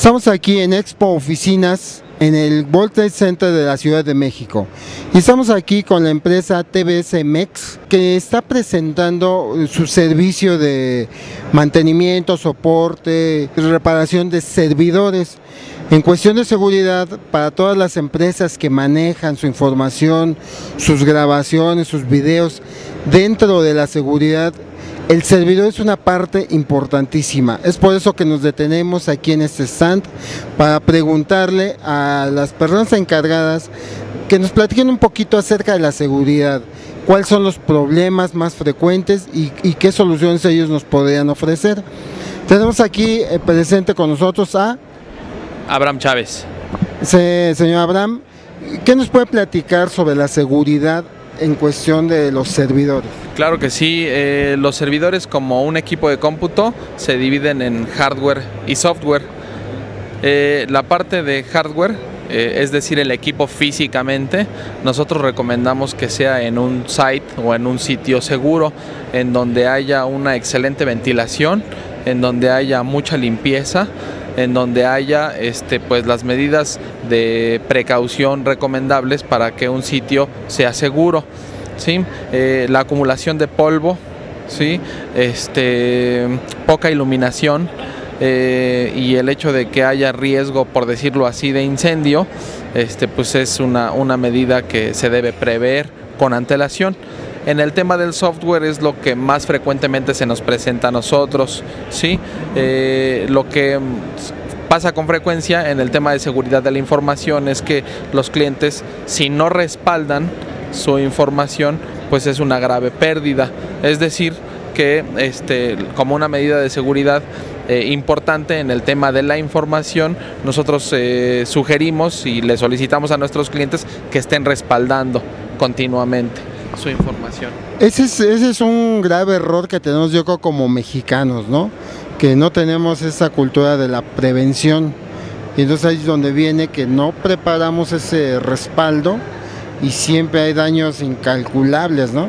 Estamos aquí en Expo Oficinas, en el World Trade Center de la Ciudad de México. Y estamos aquí con la empresa TBS Mex, que está presentando su servicio de mantenimiento, soporte, reparación de servidores. En cuestión de seguridad, para todas las empresas que manejan su información, sus grabaciones, sus videos, dentro de la seguridad, el servidor es una parte importantísima. Es por eso que nos detenemos aquí en este stand para preguntarle a las personas encargadas que nos platiquen un poquito acerca de la seguridad, cuáles son los problemas más frecuentes y qué soluciones ellos nos podrían ofrecer. Tenemos aquí presente con nosotros a Abraham Chávez. Señor Abraham, ¿qué nos puede platicar sobre la seguridad en cuestión de los servidores? Claro que sí, los servidores, como un equipo de cómputo, se dividen en hardware y software. La parte de hardware, es decir, el equipo físicamente, nosotros recomendamos que sea en un site o en un sitio seguro, en donde haya una excelente ventilación, en donde haya mucha limpieza, en donde haya pues las medidas de precaución recomendables para que un sitio sea seguro, ¿sí? La acumulación de polvo, ¿sí? Poca iluminación, y el hecho de que haya riesgo, por decirlo así, de incendio, pues es una medida que se debe prever con antelación. En el tema del software es lo que más frecuentemente se nos presenta a nosotros, ¿sí? Lo que pasa con frecuencia en el tema de seguridad de la información es que los clientes, si no respaldan su información, pues es una grave pérdida. Es decir, que como una medida de seguridad importante en el tema de la información, nosotros sugerimos y le solicitamos a nuestros clientes que estén respaldando continuamente su información. Ese es un grave error que tenemos, yo creo, como mexicanos, ¿no? Que no tenemos esa cultura de la prevención, y entonces ahí es donde viene que no preparamos ese respaldo y siempre hay daños incalculables, ¿no?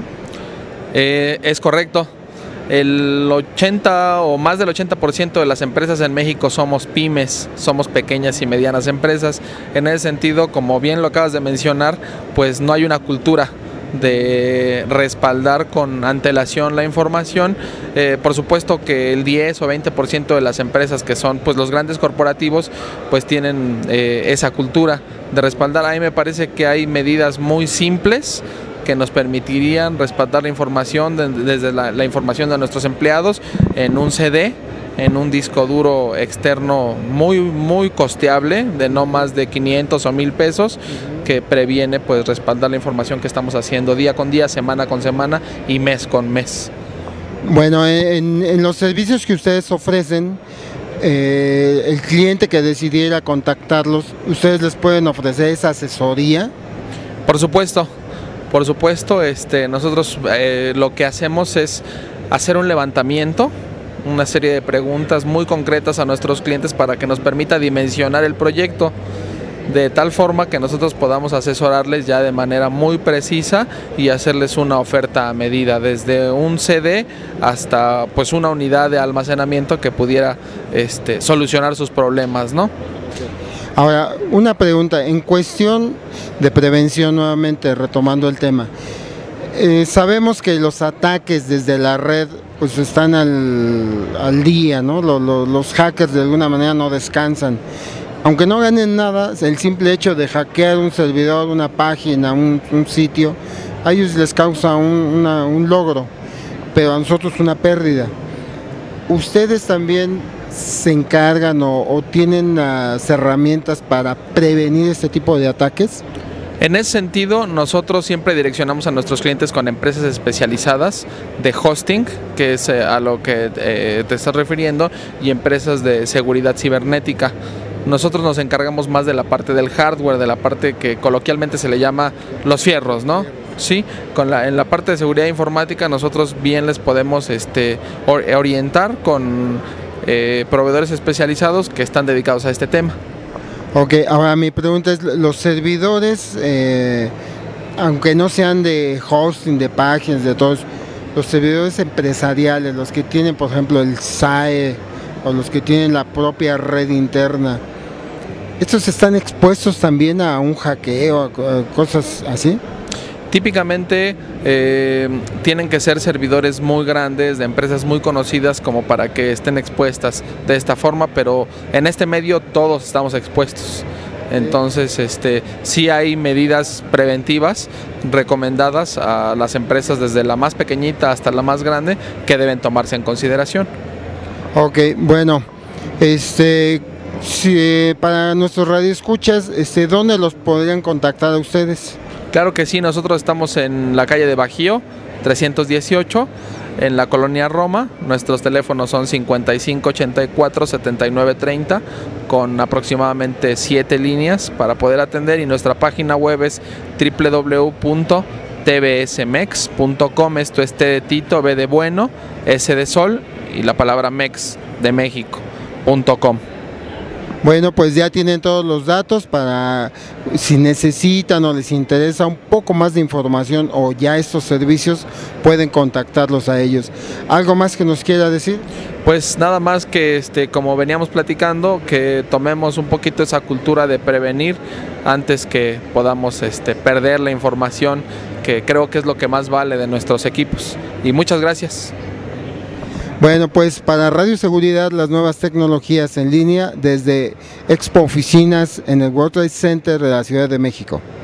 Es correcto. El 80 o más del 80% de las empresas en México somos pymes, somos pequeñas y medianas empresas. En ese sentido, como bien lo acabas de mencionar, pues no hay una cultura de respaldar con antelación la información. Por supuesto que el 10 o 20% de las empresas que son pues los grandes corporativos pues tienen esa cultura de respaldar. A mí me parece que hay medidas muy simples que nos permitirían respaldar la información desde la información de nuestros empleados en un CD, en un disco duro externo muy costeable, de no más de 500 o 1000 pesos, que previene pues respaldar la información que estamos haciendo día con día, semana con semana y mes con mes. Bueno, en los servicios que ustedes ofrecen, el cliente que decidiera contactarlos, ¿ustedes les pueden ofrecer esa asesoría? Por supuesto, nosotros lo que hacemos es hacer un levantamiento, una serie de preguntas muy concretas a nuestros clientes para que nos permita dimensionar el proyecto de tal forma que nosotros podamos asesorarles ya de manera muy precisa y hacerles una oferta a medida, desde un CD hasta pues una unidad de almacenamiento que pudiera solucionar sus problemas, ¿no? Ahora, una pregunta, en cuestión de prevención, nuevamente retomando el tema, sabemos que los ataques desde la red pues están al día, ¿no? Los hackers de alguna manera no descansan. Aunque no ganen nada, el simple hecho de hackear un servidor, una página, un sitio, a ellos les causa un logro, pero a nosotros una pérdida. ¿Ustedes también se encargan o tienen las herramientas para prevenir este tipo de ataques? En ese sentido, nosotros siempre direccionamos a nuestros clientes con empresas especializadas de hosting, que es a lo que te estás refiriendo, y empresas de seguridad cibernética. Nosotros nos encargamos más de la parte del hardware, de la parte que coloquialmente se le llama los fierros, ¿no? Sí, en la parte de seguridad informática nosotros bien les podemos orientar con proveedores especializados que están dedicados a este tema. Ok, ahora mi pregunta es, los servidores, aunque no sean de hosting, de páginas, de todos, los servidores empresariales, los que tienen, por ejemplo, el SAE, o los que tienen la propia red interna, ¿estos están expuestos también a un hackeo, a cosas así? Típicamente tienen que ser servidores muy grandes, de empresas muy conocidas como para que estén expuestas de esta forma, pero en este medio todos estamos expuestos. Entonces, sí hay medidas preventivas recomendadas a las empresas desde la más pequeñita hasta la más grande que deben tomarse en consideración. Ok, bueno, para nuestros radioescuchas, ¿dónde los podrían contactar a ustedes? Claro que sí, nosotros estamos en la calle de Bajío, 318, en la colonia Roma. Nuestros teléfonos son 5584-7930, con aproximadamente 7 líneas para poder atender, y nuestra página web es www.tvsmex.com. Esto es T de Tito, B de bueno, S de sol y la palabra mex de México.com. Bueno, pues ya tienen todos los datos para si necesitan o les interesa un poco más de información o ya estos servicios, pueden contactarlos a ellos. ¿Algo más que nos quiera decir? Pues nada más que como veníamos platicando, que tomemos un poquito esa cultura de prevenir antes que podamos perder la información, que creo que es lo que más vale de nuestros equipos. Y muchas gracias. Bueno, pues para Radio Seguridad, las nuevas tecnologías en línea desde Expo Oficinas en el World Trade Center de la Ciudad de México.